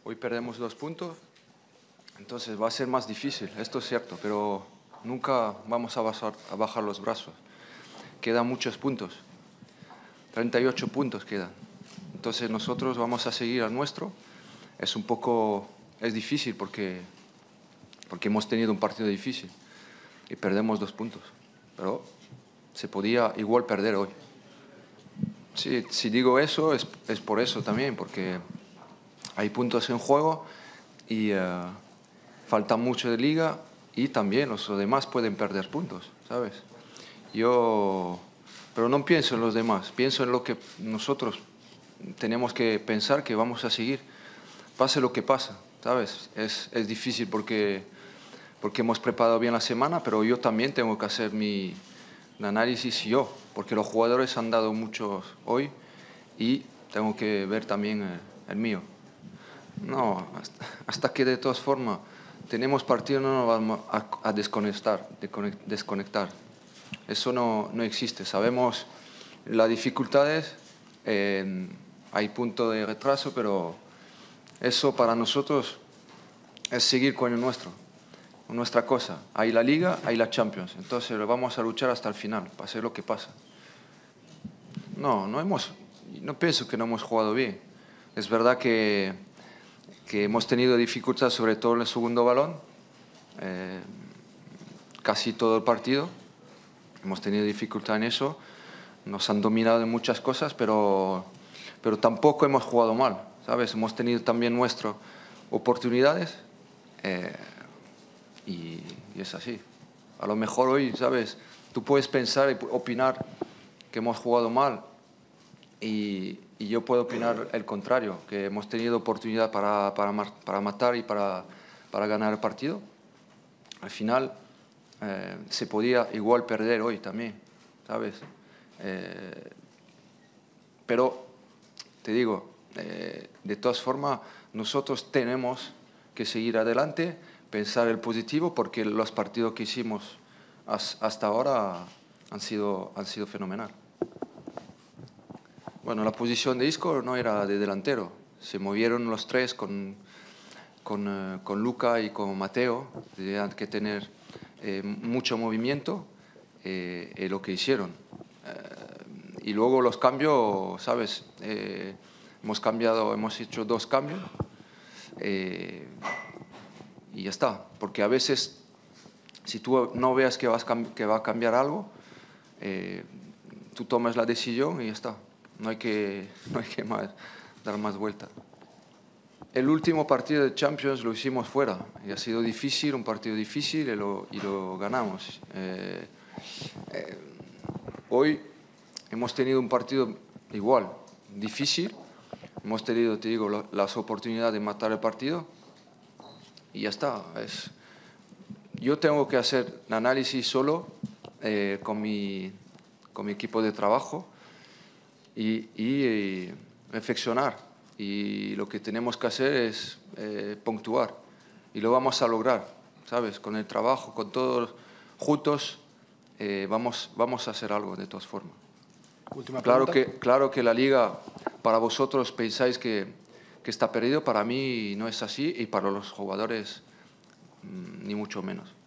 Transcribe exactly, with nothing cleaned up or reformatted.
Hoy perdemos dos puntos, entonces va a ser más difícil, esto es cierto, pero nunca vamos a bajar, a bajar los brazos. Quedan muchos puntos, treinta y ocho puntos quedan. Entonces nosotros vamos a seguir al nuestro. Es un poco, es difícil porque, porque hemos tenido un partido difícil y perdemos dos puntos, pero se podía igual perder hoy. Sí, si digo eso es, es por eso también, porque hay puntos en juego y uh, falta mucho de liga y también los demás pueden perder puntos, ¿sabes? Yo, pero no pienso en los demás, pienso en lo que nosotros tenemos que pensar que vamos a seguir, pase lo que pase, ¿sabes? Es, es difícil porque, porque hemos preparado bien la semana, pero yo también tengo que hacer mi análisis yo, porque los jugadores han dado muchos hoy y tengo que ver también el, el mío. No, hasta, hasta que de todas formas tenemos partido no nos vamos a, a desconectar, desconectar. Eso no, no existe. Sabemos las dificultades, eh, hay punto de retraso, pero eso para nosotros es seguir con el nuestro, con nuestra cosa. Hay la Liga, hay la Champions, entonces vamos a luchar hasta el final, pase lo que pase. No, no hemos, no pienso que no hemos jugado bien. Es verdad que, que hemos tenido dificultades, sobre todo en el segundo balón, eh, casi todo el partido. Hemos tenido dificultad en eso, nos han dominado en muchas cosas, pero, pero tampoco hemos jugado mal, ¿sabes? Hemos tenido también nuestras oportunidades eh, y, y es así. A lo mejor hoy, ¿sabes? Tú puedes pensar y opinar que hemos jugado mal y, y yo puedo opinar el contrario, que hemos tenido oportunidad para, para, para matar y para, para ganar el partido. Al final eh, se podía igual perder hoy también, ¿sabes? Eh, pero te digo, eh, de todas formas, nosotros tenemos que seguir adelante, pensar el positivo, porque los partidos que hicimos hasta ahora han sido, han sido fenomenal. Bueno, la posición de Isco no era de delantero, se movieron los tres con, con, eh, con Luca y con Mateo, tenían que tener eh, mucho movimiento, eh, eh, lo que hicieron. Eh, y luego los cambios, ¿sabes? Eh, hemos cambiado, hemos hecho dos cambios eh, y ya está, porque a veces si tú no veas que, vas, que va a cambiar algo, eh, tú tomas la decisión y ya está. No hay que, no hay que más, dar más vuelta. El último partido de Champions lo hicimos fuera y ha sido difícil, un partido difícil y lo, y lo ganamos. Eh, eh, hoy hemos tenido un partido igual, difícil. Hemos tenido, te digo, lo, las oportunidades de matar el partido y ya está. Es, yo tengo que hacer el análisis solo eh, con, mi, con mi equipo de trabajo y, y, y reflexionar. Y lo que tenemos que hacer es eh, puntuar y lo vamos a lograr, ¿sabes? Con el trabajo, con todos juntos, eh, vamos, vamos a hacer algo de todas formas. Última claro pregunta. que, claro que la Liga, para vosotros pensáis que, que está perdido, para mí no es así y para los jugadores ni mucho menos.